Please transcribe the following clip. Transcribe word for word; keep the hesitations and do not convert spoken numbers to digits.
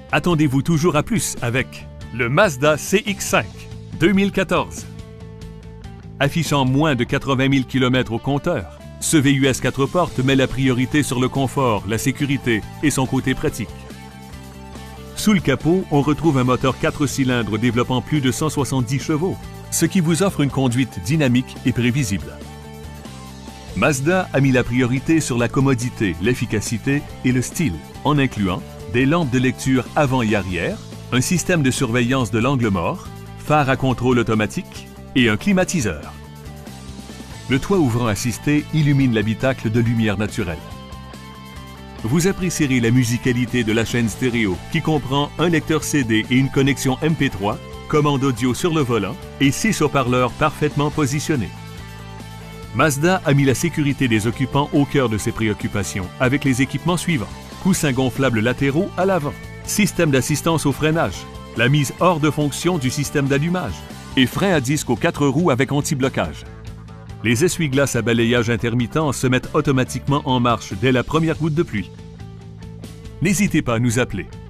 Attendez-vous toujours à plus avec le Mazda C X cinq deux mille quatorze. Affichant moins de quatre-vingt mille kilomètres au compteur, ce V U S quatre portes met la priorité sur le confort, la sécurité et son côté pratique. Sous le capot, on retrouve un moteur quatre cylindres développant plus de cent soixante-dix chevaux, ce qui vous offre une conduite dynamique et prévisible. Mazda a mis la priorité sur la commodité, l'efficacité et le style, en incluant des lampes de lecture avant et arrière, un système de surveillance de l'angle mort, phare à contrôle automatique et un climatiseur. Le toit ouvrant assisté illumine l'habitacle de lumière naturelle. Vous apprécierez la musicalité de la chaîne stéréo qui comprend un lecteur C D et une connexion M P trois, commande audio sur le volant et six haut-parleurs parfaitement positionnés. Mazda a mis la sécurité des occupants au cœur de ses préoccupations avec les équipements suivants. Coussins gonflables latéraux à l'avant, système d'assistance au freinage, la mise hors de fonction du système d'allumage et frein à disque aux quatre roues avec anti-blocage. Les essuie-glaces à balayage intermittent se mettent automatiquement en marche dès la première goutte de pluie. N'hésitez pas à nous appeler